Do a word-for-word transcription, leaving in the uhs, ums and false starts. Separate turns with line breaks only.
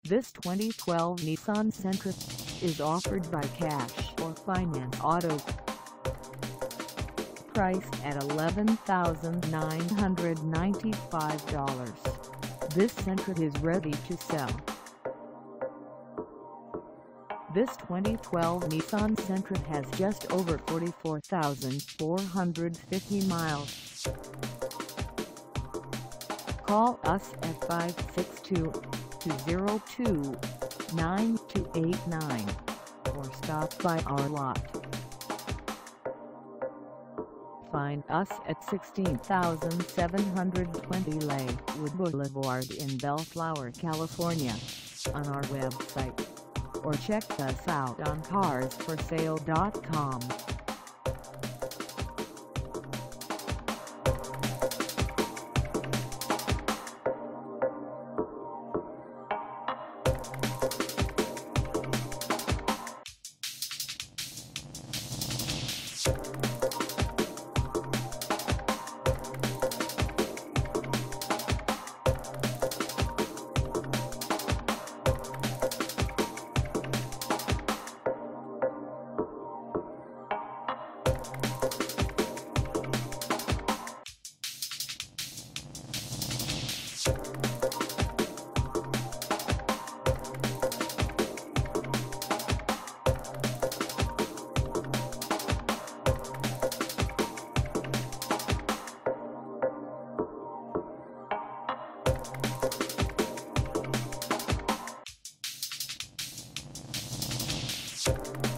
This twenty twelve Nissan Sentra is offered by Cash or Finance Auto. Priced at eleven thousand nine hundred ninety-five dollars, this Sentra is ready to sell. This twenty twelve Nissan Sentra has just over forty-four thousand four hundred fifty miles. Call us at five six two, two zero two, nine two eight nine or stop by our lot. Find us at sixteen thousand seven hundred twenty Lakewood Boulevard in Bellflower, California, on our website, or check us out on cars for sale dot com.
You